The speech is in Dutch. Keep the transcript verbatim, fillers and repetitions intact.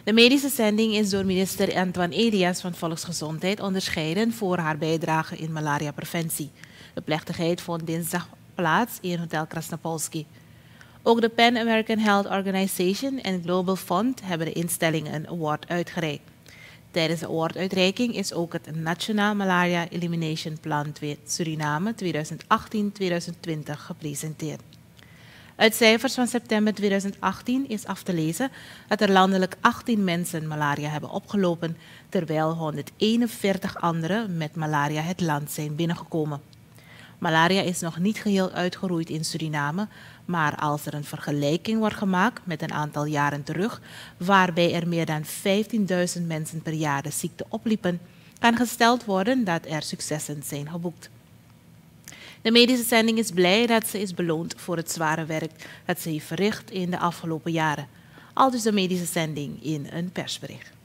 De medische zending is door minister Antoine Elias van Volksgezondheid onderscheiden voor haar bijdrage in malariapreventie. De plechtigheid vond dinsdag plaats in Hotel Krasnopolski. Ook de Pan American Health Organization en Global Fund hebben de instellingen een award uitgereikt. Tijdens de awarduitreiking is ook het Nationaal Malaria Elimination Plan Suriname tweeduizend achttien tot tweeduizend twintig gepresenteerd. Uit cijfers van september tweeduizend achttien is af te lezen dat er landelijk achttien mensen malaria hebben opgelopen, terwijl honderdeenenveertig anderen met malaria het land zijn binnengekomen. Malaria is nog niet geheel uitgeroeid in Suriname, maar als er een vergelijking wordt gemaakt met een aantal jaren terug, waarbij er meer dan vijftienduizend mensen per jaar de ziekte opliepen, kan gesteld worden dat er successen zijn geboekt. De medische zending is blij dat ze is beloond voor het zware werk dat ze heeft verricht in de afgelopen jaren. Aldus de medische zending in een persbericht.